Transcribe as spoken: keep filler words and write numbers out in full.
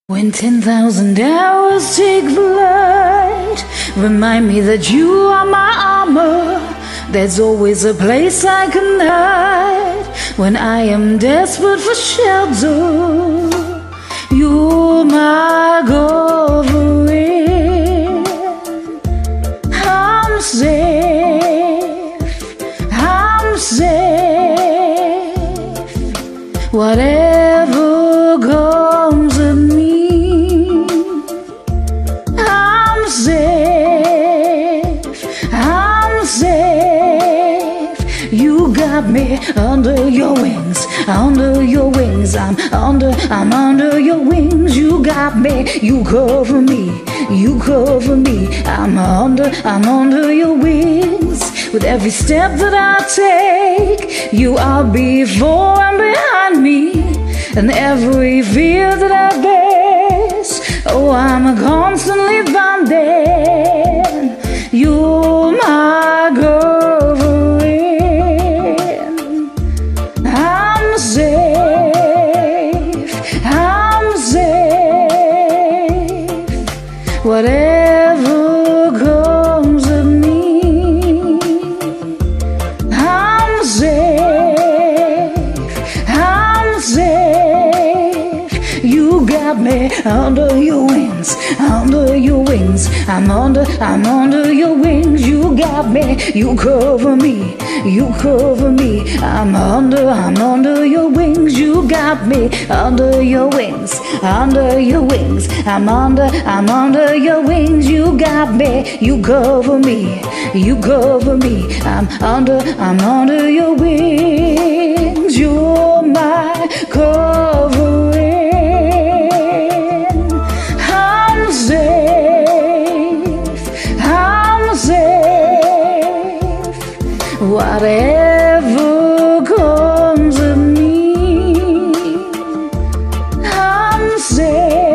When ten thousand hours take flight, remind me that you are my armor. There's always a place I can hide when I am desperate for shelter. You're my covering. I'm safe, I'm safe. Whatever comes at me, I'm safe, I'm safe. You got me under your wings, under your wings. I'm under, I'm under your wings. You got me, you cover me, you cover me. I'm under, I'm under your wings. With every step that I take, you are before and behind me. And every fear that I face, oh, I'm constantly bounded. You're my covering. I'm safe, I'm safe. Whatever comes at me, I'm safe, I'm safe. You got me under your wings, under your wings. I'm under, I'm under your wings. You got me, you cover me, you cover me. I'm under, I'm under your wings. You got me under your wings, under your wings. I'm under, I'm under your wings. You got me, you cover me, you cover me. I'm under, I'm under your wings. You're my covering. I'm safe, I'm safe. Whatever comes at me, I'm safe.